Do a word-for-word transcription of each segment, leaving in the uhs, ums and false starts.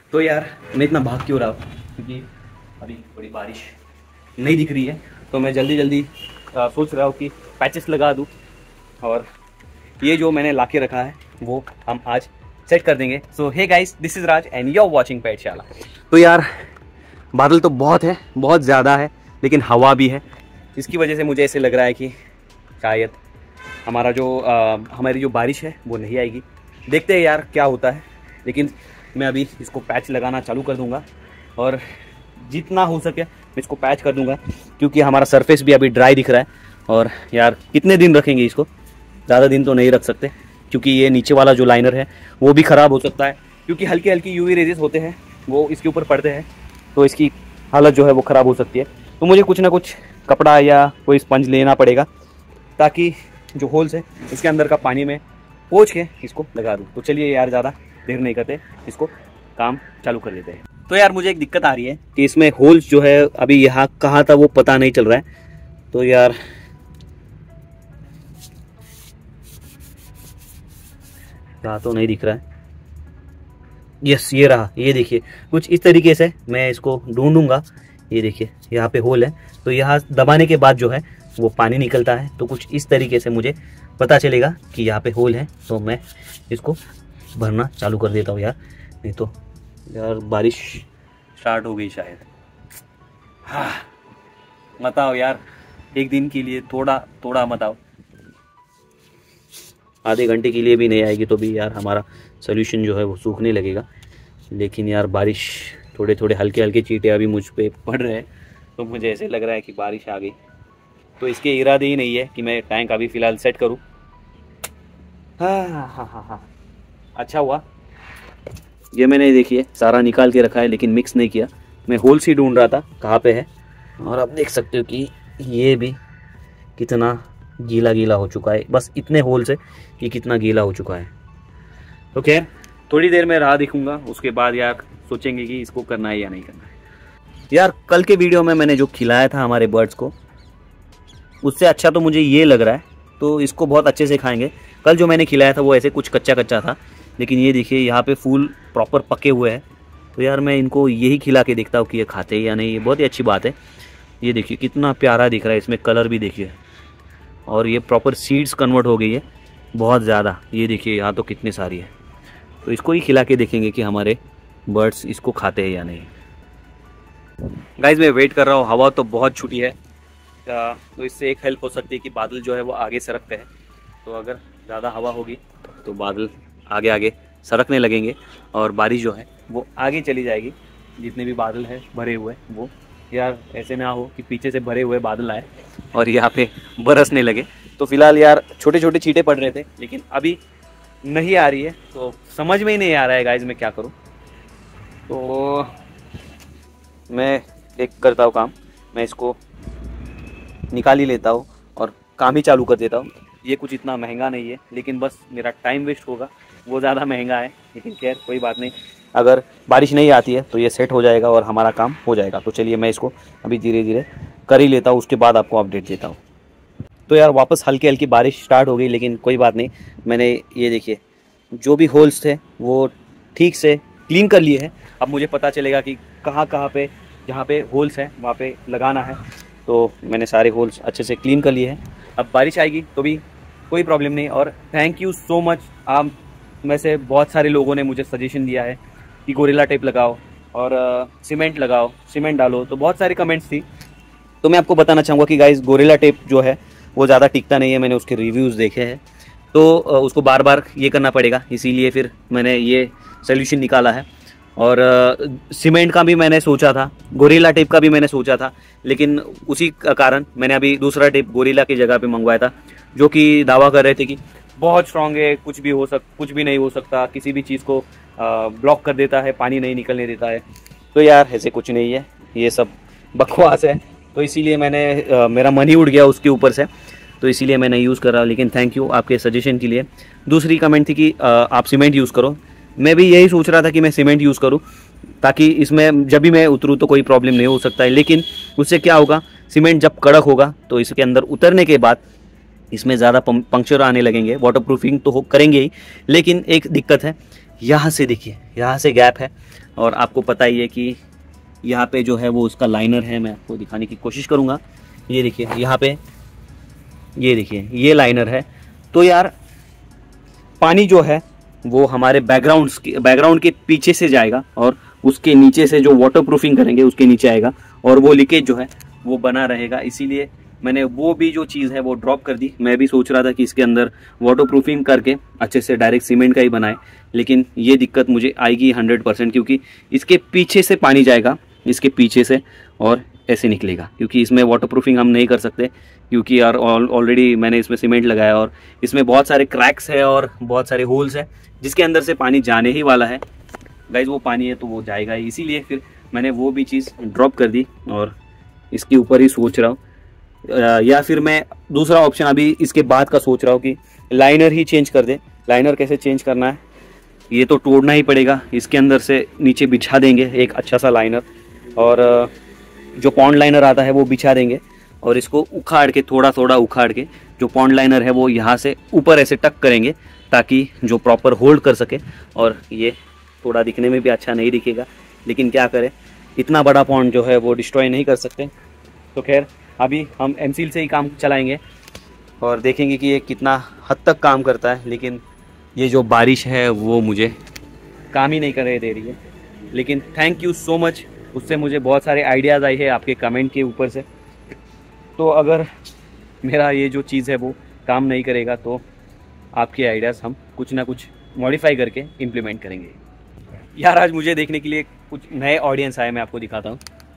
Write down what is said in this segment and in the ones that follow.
तो यार मैं इतना भाग क्यों रहा हूँ, क्योंकि अभी थोड़ी बारिश नहीं दिख रही है, तो मैं जल्दी जल्दी आ, सोच रहा हूँ कि पैचेस लगा दूँ। और ये जो मैंने ला के रखा है वो हम आज सेट कर देंगे। So hey guys, this is Raj and you are watching Petshala. तो यार बादल तो बहुत है, बहुत ज़्यादा है, लेकिन हवा भी है। इसकी वजह से मुझे ऐसे लग रहा है कि शायद हमारा जो आ, हमारी जो बारिश है वो नहीं आएगी। देखते हैं यार क्या होता है, लेकिन मैं अभी इसको पैच लगाना चालू कर दूंगा और जितना हो सके मैं इसको पैच कर दूंगा, क्योंकि हमारा सरफेस भी अभी ड्राई दिख रहा है। और यार कितने दिन रखेंगे इसको, ज़्यादा दिन तो नहीं रख सकते, क्योंकि ये नीचे वाला जो लाइनर है वो भी ख़राब हो सकता है, क्योंकि हल्की हल्की यूवी रेजेस होते हैं वो इसके ऊपर पड़ते हैं, तो इसकी हालत जो है वो ख़राब हो सकती है। तो मुझे कुछ ना कुछ कपड़ा या कोई स्पंज लेना पड़ेगा, ताकि जो होल्स है इसके अंदर का पानी में पोंछ के इसको लगा दूँ। तो चलिए यार ज़्यादा देर नहीं करते, इसको काम चालू कर देते हैं। तो यार मुझे एक दिक्कत आ रही है कि इसमें होल्स जो है अभी यहाँ कहाँ था वो पता नहीं चल रहा है। तो यार यहाँ तो नहीं दिख रहा है। यस, ये रहा, ये देखिए कुछ इस तरीके से मैं इसको ढूंढूंगा। ये देखिए यहाँ पे होल है, तो यहाँ दबाने के बाद जो है वो पानी निकलता है, तो कुछ इस तरीके से मुझे पता चलेगा कि यहाँ पे होल है। तो मैं इसको भरना चालू कर देता हूँ यार, नहीं तो यार बारिश स्टार्ट हो गई शायद। हाँ मत आओ यार, एक दिन के लिए थोड़ा थोड़ा मत आओ, आधे घंटे के लिए भी नहीं आएगी तो भी यार हमारा सोल्यूशन जो है वो सूखने लगेगा। लेकिन यार बारिश, थोड़े थोड़े हल्के हल्के चींटे अभी मुझ पे पड़ रहे हैं, तो मुझे ऐसे लग रहा है कि बारिश आ गई। तो इसके इरादे ही नहीं है कि मैं टैंक अभी फ़िलहाल सेट करूँ। हाँ हाँ हाँ हाँ अच्छा हुआ ये मैंने देखिए सारा निकाल के रखा है, लेकिन मिक्स नहीं किया। मैं होल्स ही ढूंढ रहा था कहाँ पे है, और आप देख सकते हो कि ये भी कितना गीला गीला हो चुका है। बस इतने होल से ये कितना गीला हो चुका है। तो खैर थोड़ी देर में राह दिखूंगा, उसके बाद यार सोचेंगे कि इसको करना है या नहीं करना है। यार कल के वीडियो में मैंने जो खिलाया था हमारे बर्ड्स को, उससे अच्छा तो मुझे ये लग रहा है, तो इसको बहुत अच्छे से खाएंगे। कल जो मैंने खिलाया था वो ऐसे कुछ कच्चा कच्चा था, लेकिन ये देखिए यहाँ पे फूल प्रॉपर पके हुए हैं। तो यार मैं इनको यही खिला के देखता हूँ कि ये खाते हैं या नहीं। ये बहुत ही अच्छी बात है। ये देखिए कितना प्यारा दिख रहा है, इसमें कलर भी देखिए, और ये प्रॉपर सीड्स कन्वर्ट हो गई है बहुत ज़्यादा। ये देखिए यहाँ तो कितनी सारी है। तो इसको ही खिला के देखेंगे कि हमारे बर्ड्स इसको खाते हैं या नहीं। गाइस मैं वेट कर रहा हूँ, हवा तो बहुत छूटी है, तो इससे एक हेल्प हो सकती है कि बादल जो है वो आगे सरकते हैं। तो अगर ज़्यादा हवा होगी तो बादल आगे आगे सरकने लगेंगे और बारिश जो है वो आगे चली जाएगी। जितने भी बादल हैं भरे हुए वो, यार ऐसे ना हो कि पीछे से भरे हुए बादल आए और यहाँ पे बरसने लगे। तो फिलहाल यार छोटे छोटे छींटे पड़ रहे थे, लेकिन अभी नहीं आ रही है, तो समझ में ही नहीं आ रहा है गाइज मैं क्या करूँ। तो मैं एक करता हूँ काम, मैं इसको निकाल ही लेता हूँ और काम ही चालू कर देता हूँ। ये कुछ इतना महंगा नहीं है, लेकिन बस मेरा टाइम वेस्ट होगा, वो ज़्यादा महंगा है। लेकिन खैर कोई बात नहीं, अगर बारिश नहीं आती है तो ये सेट हो जाएगा और हमारा काम हो जाएगा। तो चलिए मैं इसको अभी धीरे धीरे कर ही लेता हूँ, उसके बाद आपको अपडेट देता हूँ। तो यार वापस हल्की हल्की बारिश स्टार्ट हो गई, लेकिन कोई बात नहीं, मैंने ये देखिए जो भी होल्स थे वो ठीक से क्लीन कर लिए हैं। अब मुझे पता चलेगा कि कहाँ कहाँ पे जहाँ पे होल्स हैं वहाँ पे लगाना है। तो मैंने सारे होल्स अच्छे से क्लीन कर लिए हैं। अब बारिश आएगी तो भी कोई प्रॉब्लम नहीं। और थैंक यू सो मच, आप में से बहुत सारे लोगों ने मुझे सजेशन दिया है कि गोरिल्ला टेप लगाओ और सीमेंट लगाओ, सीमेंट डालो, तो बहुत सारे कमेंट्स थी। तो मैं आपको बताना चाहूँगा कि गाइस गोरिल्ला टेप जो है वो ज़्यादा टिकता नहीं है। मैंने उसके रिव्यूज़ देखे हैं, तो उसको बार बार ये करना पड़ेगा, इसीलिए फिर मैंने ये सोल्यूशन निकाला है। और सीमेंट का भी मैंने सोचा था, गोरिल्ला टेप का भी मैंने सोचा था, लेकिन उसी कारण मैंने अभी दूसरा टेप गोरिल्ला की जगह पे मंगवाया था, जो कि दावा कर रहे थे कि बहुत स्ट्रांग है, कुछ भी हो सक कुछ भी नहीं हो सकता, किसी भी चीज़ को ब्लॉक कर देता है, पानी नहीं निकलने देता है। तो यार ऐसे कुछ नहीं है, ये सब बकवास है। तो इसीलिए मैंने आ, मेरा मन ही उड़ गया उसके ऊपर से, तो इसीलिए मैं नहीं यूज़ कर रहा। लेकिन थैंक यू आपके सजेशन के लिए। दूसरी कमेंट थी कि आ, आप सीमेंट यूज़ करो। मैं भी यही सोच रहा था कि मैं सीमेंट यूज़ करूं, ताकि इसमें जब भी मैं उतरूं तो कोई प्रॉब्लम नहीं हो सकता है। लेकिन उससे क्या होगा, सीमेंट जब कड़क होगा तो इसके अंदर उतरने के बाद इसमें ज़्यादा पंक्चर आने लगेंगे। वाटर प्रूफिंग तो हो करेंगे ही, लेकिन एक दिक्कत है, यहाँ से देखिए, यहाँ से गैप है और आपको पता ही है कि यहाँ पे जो है वो उसका लाइनर है, मैं आपको दिखाने की कोशिश करूँगा। ये देखिए यहाँ पे, ये देखिए ये लाइनर है। तो यार पानी जो है वो हमारे बैकग्राउंड के बैकग्राउंड के पीछे से जाएगा और उसके नीचे से जो वाटर प्रूफिंग करेंगे उसके नीचे आएगा और वो लीकेज जो है वो बना रहेगा। इसीलिए मैंने वो भी जो चीज़ है वो ड्रॉप कर दी। मैं भी सोच रहा था कि इसके अंदर वाटर प्रूफिंग करके अच्छे से डायरेक्ट सीमेंट का ही बनाए, लेकिन ये दिक्कत मुझे आएगी हंड्रेड परसेंट, क्योंकि इसके पीछे से पानी जाएगा, इसके पीछे से, और ऐसे निकलेगा। क्योंकि इसमें वाटर प्रूफिंग हम नहीं कर सकते, क्योंकि यार ऑलरेडी मैंने इसमें सीमेंट लगाया और इसमें बहुत सारे क्रैक्स है और बहुत सारे होल्स है जिसके अंदर से पानी जाने ही वाला है। गाइज वो पानी है तो वो जाएगा ही, इसीलिए फिर मैंने वो भी चीज़ ड्रॉप कर दी और इसके ऊपर ही सोच रहा हूँ। या फिर मैं दूसरा ऑप्शन अभी इसके बाद का सोच रहा हूँ कि लाइनर ही चेंज कर दे। लाइनर कैसे चेंज करना है, ये तो तोड़ना ही पड़ेगा, इसके अंदर से नीचे बिछा देंगे एक अच्छा सा लाइनर, और जो पॉन्ड लाइनर आता है वो बिछा देंगे और इसको उखाड़ के, थोड़ा थोड़ा उखाड़ के जो पॉन्ड लाइनर है वो यहाँ से ऊपर ऐसे टक करेंगे ताकि जो प्रॉपर होल्ड कर सके। और ये थोड़ा दिखने में भी अच्छा नहीं दिखेगा, लेकिन क्या करें, इतना बड़ा पॉन्ड जो है वो डिस्ट्रॉय नहीं कर सकते। तो खैर अभी हम एमसील से ही काम चलाएंगे और देखेंगे कि ये कितना हद तक काम करता है। लेकिन ये जो बारिश है वो मुझे काम ही नहीं कर दे रही है। लेकिन थैंक यू सो मच, उससे मुझे बहुत सारे आइडियाज़ आए हैं आपके कमेंट के ऊपर से। तो अगर मेरा ये जो चीज़ है वो काम नहीं करेगा तो आपके आइडियाज़ हम कुछ ना कुछ मॉडिफाई करके इम्प्लीमेंट करेंगे। यार आज मुझे देखने के लिए कुछ नए ऑडियंस आए, मैं आपको दिखाता हूँ।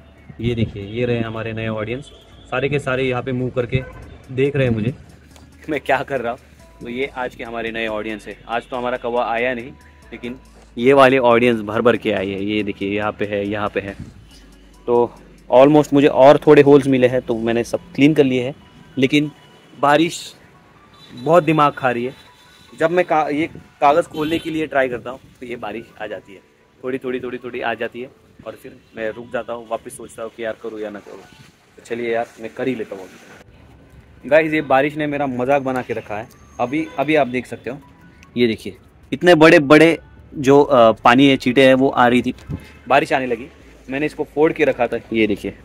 ये देखिए, ये रहे हमारे नए ऑडियंस, सारे के सारे यहाँ पे मूव करके देख रहे हैं मुझे मैं क्या कर रहा हूँ। तो ये आज के हमारे नए ऑडियंस है। आज तो हमारा कौवा आया नहीं, लेकिन ये वाले ऑडियंस भर भर के आई है। ये देखिए यहाँ पे है, यहाँ पे है। तो ऑलमोस्ट मुझे और थोड़े होल्स मिले हैं तो मैंने सब क्लीन कर लिए हैं, लेकिन बारिश बहुत दिमाग खा रही है। जब मैं का, ये कागज़ खोलने के लिए ट्राई करता हूँ तो ये बारिश आ जाती है, थोड़ी थोड़ी थोड़ी थोड़ी आ जाती है और फिर मैं रुक जाता हूँ, वापस सोचता हूँ कि यार करूँ या ना करूँ। तो चलिए यार मैं कर ही लेता हूँ। गाइस ये बारिश ने मेरा मजाक बना के रखा है। अभी अभी आप देख सकते हो, ये देखिए इतने बड़े बड़े जो आ, पानी है, चींटे हैं वो आ रही थी, बारिश आने लगी, मैंने इसको फोड़ के रखा था, ये देखिए।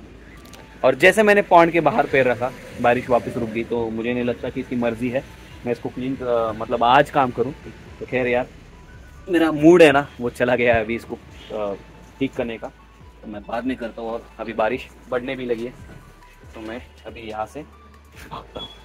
और जैसे मैंने पॉन्ड के बाहर पैर रखा, बारिश वापस रुक गई। तो मुझे नहीं लगता कि इसकी मर्ज़ी है मैं इसको क्लीन मतलब आज काम करूं। तो खैर यार मेरा मूड है ना वो चला गया है अभी इसको ठीक करने का, तो मैं बाद में करता हूँ। और अभी बारिश बढ़ने भी लगी है तो मैं अभी यहाँ से भागता हूँ।